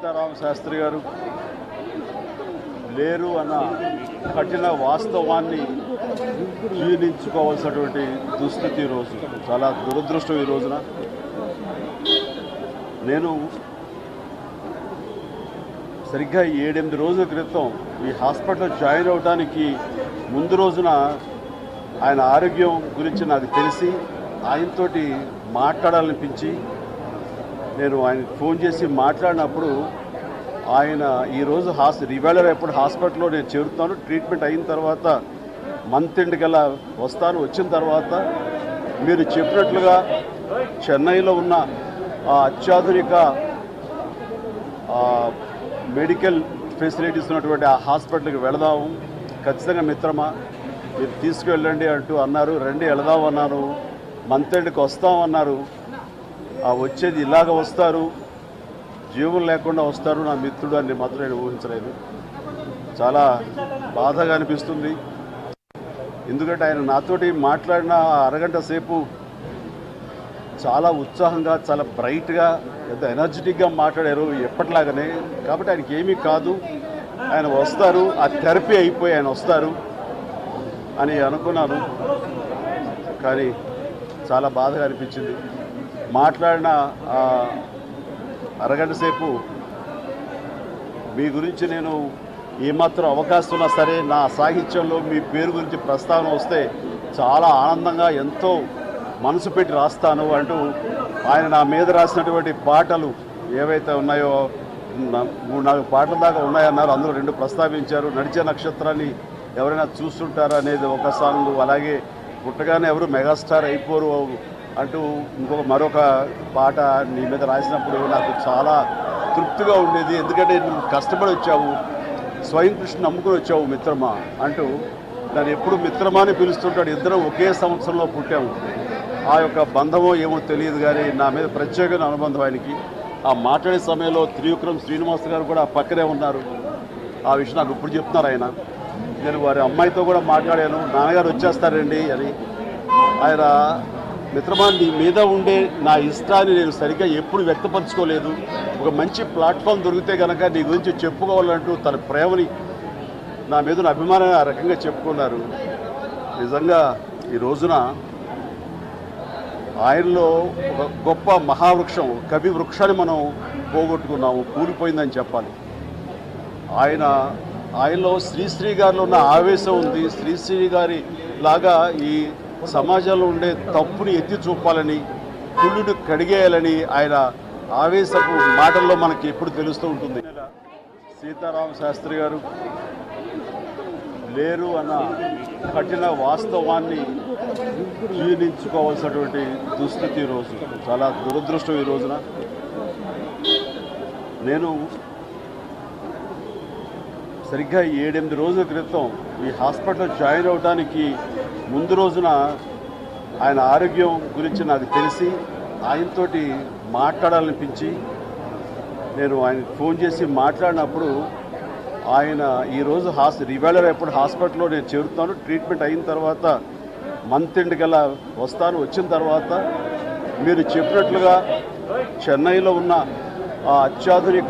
సీతారామ శాస్త్రి గారు లేరు అన్న కఠిన వాస్తవాన్ని జీర్ణించుకోవాల్సినటువంటి దుస్థితి ఈరోజు. చాలా దురదృష్టం. ఈ రోజున నేను సరిగ్గా 7-8 రోజుల క్రితం ఈ హాస్పిటల్ జాయిన్ అవడానికి ముందు రోజున ఆయన ఆరోగ్యం గురించి నాకు తెలిసి ఆయనతోటి మాట్లాడాలనిపించి నేను ఆయనకు ఫోన్ చేసి మాట్లాడినప్పుడు ఆయన ఈరోజు ఇవాళ రేపు హాస్పిటల్లో నేను చేరుతాను, ట్రీట్మెంట్ అయిన తర్వాత మంత్ ఎండ్ కల్లా వస్తాను, వచ్చిన తర్వాత మీరు చెప్పినట్లుగా చెన్నైలో ఉన్న అత్యాధునిక మెడికల్ ఫెసిలిటీస్ ఉన్నటువంటి ఆ హాస్పిటల్కి వెళదాము, ఖచ్చితంగా మిత్రమా మీరు తీసుకువెళ్ళండి అంటూ అన్నారు. రండి వెళదాం అన్నారు. మంత్ ఎండ్కి వస్తామన్నారు. వచ్చేది ఇలాగ వస్తారు, జీవం లేకుండా వస్తారు నా మిత్రుడు అని మాత్రం నేను ఊహించలేదు. చాలా బాధగా అనిపిస్తుంది. ఎందుకంటే ఆయన నాతోటి మాట్లాడిన అరగంట సేపు చాలా ఉత్సాహంగా, చాలా బ్రైట్గా, ఎంత ఎనర్జెటిక్గా మాట్లాడారు ఎప్పటిలాగానే. కాబట్టి ఆయనకి ఏమీ కాదు, ఆయన వస్తారు, ఆ థెరపీ అయిపోయి ఆయన వస్తారు అని అనుకున్నాను. కానీ చాలా బాధగా అనిపించింది. మాట్లాడిన అరగంట సేపు మీ గురించి నేను ఏమాత్రం అవకాశం ఉన్నా సరే నా సాహిత్యంలో మీ పేరు గురించి ప్రస్తావన వస్తే చాలా ఆనందంగా ఎంతో మనసు పెట్టి రాస్తాను అంటూ ఆయన నా మీద రాసినటువంటి పాటలు ఏవైతే ఉన్నాయో 3-4 పాటల దాకా ఉన్నాయన్నారు. అందులో 2 ప్రస్తావించారు. నడిచే నక్షత్రాన్ని ఎవరైనా చూస్తుంటారా అనేది ఒక సాంగ్, అలాగే పుట్టగానే ఎవరు మెగాస్టార్ అయిపోరు అంటూ మరొక పాట నీ మీద రాసినప్పుడు నాకు చాలా తృప్తిగా ఉండేది. ఎందుకంటే నువ్వు కష్టపడి వచ్చావు, స్వయం కృష్ణ నమ్ముకుని వచ్చావు మిత్రమా అంటూ నన్ను ఎప్పుడు మిత్రమా అని పిలుస్తుంటాడు. ఇద్దరం ఒకే సంవత్సరంలో పుట్టాము. ఆ యొక్క బంధమో ఏమో తెలియదు, కానీ నా మీద ప్రత్యేకమైన అనుబంధం ఆయనకి. ఆ మాట్లాడే సమయంలో త్రివిక్రమ్ శ్రీనివాస్ గారు కూడా పక్కనే ఉన్నారు. ఆ విషయం నాకు ఇప్పుడు చెప్తున్నారు ఆయన. నేను వారి అమ్మాయితో కూడా మాట్లాడాను, నాన్నగారు వచ్చేస్తారండి అని. ఆయన మిత్రమా నీ మీద ఉండే నా ఇష్టాన్ని నేను సరిగ్గా ఎప్పుడు వ్యక్తపరచుకోలేదు. ఒక మంచి ప్లాట్ఫామ్ దొరికితే కనుక నీ గురించి చెప్పుకోవాలంటూ తన ప్రేమని, నా మీద ఉన్న అభిమానాన్ని ఆ రకంగా చెప్పుకున్నారు. నిజంగా ఈ రోజున ఆయనలో ఒక గొప్ప మహావృక్షం, కవి వృక్షాన్ని మనం పోగొట్టుకున్నాము, కూలిపోయిందని చెప్పాలి. ఆయనలో శ్రీశ్రీ గారిలో ఉన్న ఆవేశం ఉంది. శ్రీశ్రీ గారి లాగా ఈ సమాజంలో ఉండే తప్పుని ఎత్తి చూపాలని, కుళ్ళుని కడిగేయాలని ఆయన ఆవేశపు మాటల్లో మనకి ఎప్పుడు తెలుస్తూ ఉంటుంది. సీతారామ శాస్త్రి గారు లేరు అన్న కఠిన వాస్తవాన్ని జీర్ణించుకోవాల్సినటువంటి దుస్థితి ఈరోజు. చాలా దురదృష్టం. ఈ రోజున నేను సరిగ్గా 7-8 రోజుల క్రితం ఈ హాస్పిటల్ జాయిన్ అవడానికి ముందు రోజున ఆయన ఆరోగ్యం గురించి నాకు తెలిసి ఆయనతోటి మాట్లాడాలనిపించి నేను ఆయనకు ఫోన్ చేసి మాట్లాడినప్పుడు ఆయన ఈరోజు ఇవాళ రేపు హాస్పిటల్లో నేను చేరుతాను, ట్రీట్మెంట్ అయిన తర్వాత మంత్ ఎండ్ కల్లా వస్తాను, వచ్చిన తర్వాత మీరు చెప్పినట్లుగా చెన్నైలో ఉన్న అత్యాధునిక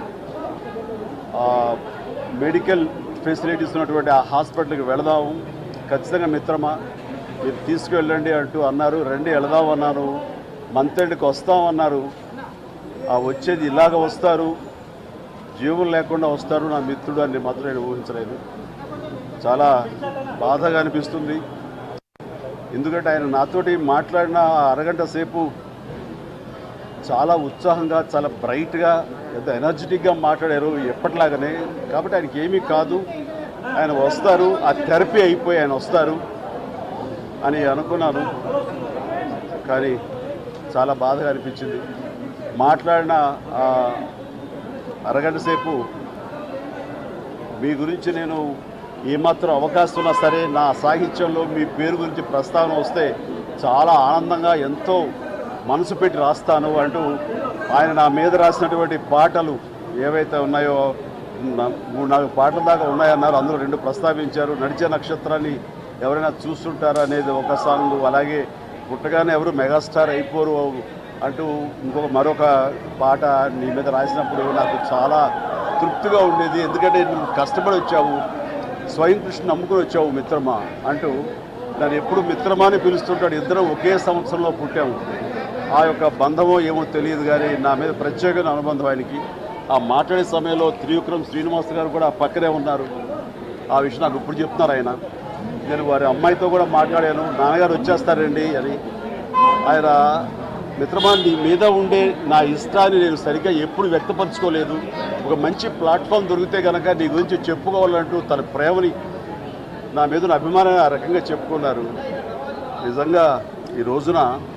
మెడికల్ ఫెసిలిటీస్ ఉన్నటువంటి ఆ హాస్పిటల్కి వెళదాము, ఖచ్చితంగా మిత్రమా మీరు తీసుకువెళ్ళండి అంటూ అన్నారు. రండి వెళదాం అన్నారు. మంత్ ఎండ్కి వస్తామన్నారు. వచ్చేది ఇలాగ వస్తారు, జీవం లేకుండా వస్తారు నా మిత్రుడు అని మాత్రం నేను ఊహించలేదు. చాలా బాధగా అనిపిస్తుంది. ఎందుకంటే ఆయన నాతోటి మాట్లాడిన అరగంట సేపు చాలా ఉత్సాహంగా, చాలా బ్రైట్గా, ఎంత ఎనర్జెటిక్గా మాట్లాడారు ఎప్పటిలాగానే. కాబట్టి ఆయనకి ఏమీ కాదు, ఆయన వస్తారు, ఆ థెరపీ అయిపోయి ఆయన వస్తారు అని అనుకున్నాను. కానీ చాలా బాధగా అనిపించింది. మాట్లాడిన అరగంట సేపు మీ గురించి నేను ఏమాత్రం అవకాశం ఉన్నా సరే నా సాహిత్యంలో మీ పేరు గురించి ప్రస్తావన వస్తే చాలా ఆనందంగా, ఎంతో మనసు పెట్టి రాస్తాను అంటూ ఆయన నా మీద రాసినటువంటి పాటలు ఏవైతే ఉన్నాయో 3-4 పాటల దాకా ఉన్నాయన్నారు. అందులో 2 ప్రస్తావించారు. నడిచే నక్షత్రాన్ని ఎవరైనా చూస్తుంటారా అనేది ఒక సాంగ్, అలాగే పుట్టగానే ఎవరు మెగాస్టార్ అయిపోరు అంటూ మరొక పాట నీ మీద రాసినప్పుడు నాకు చాలా తృప్తిగా ఉండేది. ఎందుకంటే నువ్వు కష్టపడి వచ్చావు, స్వయం కృష్ణ నమ్ముకుని వచ్చావు మిత్రమా అంటూ నన్ను ఎప్పుడు మిత్రమా అని పిలుస్తుంటాడు. ఇద్దరం ఒకే సంవత్సరంలో పుట్టాము. ఆ యొక్క బంధమో ఏమో తెలియదు కానీ నా మీద ప్రత్యేకమైన అనుబంధం ఆయనకి. ఆ మాట్లాడే సమయంలో త్రివిక్రమ్ శ్రీనివాస్ గారు కూడా పక్కనే ఉన్నారు. ఆ విషయం నాకు ఇప్పుడు చెప్తున్నారు ఆయన. నేను వారి అమ్మాయితో కూడా మాట్లాడాను, నాన్నగారు వచ్చేస్తారండి అని. ఆయన మిత్రమా నీ మీద ఉండే నా ఇష్టాన్ని నేను సరిగ్గా ఎప్పుడు వ్యక్తపరచుకోలేదు, ఒక మంచి ప్లాట్ఫామ్ దొరికితే కనుక నీ గురించి చెప్పుకోవాలంటూ తన ప్రేమని నా మీద ఉన్న అభిమానాన్ని ఆ రకంగా చెప్పుకున్నారు. నిజంగా ఈ రోజున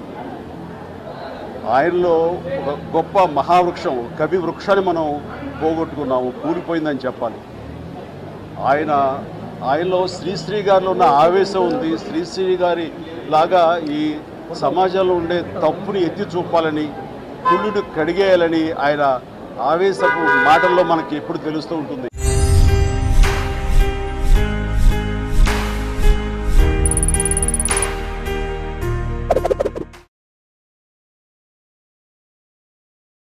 ఆయనలో ఒక గొప్ప మహావృక్షం, కవి వృక్షాన్ని మనం పోగొట్టుకున్నాము, కూలిపోయిందని చెప్పాలి. ఆయనలో శ్రీశ్రీ గారిలో ఉన్న ఆవేశం ఉంది. శ్రీశ్రీ గారి లాగా ఈ సమాజంలో ఉండే తప్పుని ఎత్తి చూపాలని, కుళ్ళుని కడిగేయాలని ఆయన ఆవేశపు మాటల్లో మనకి ఎప్పుడు తెలుస్తూ ఉంటుంది.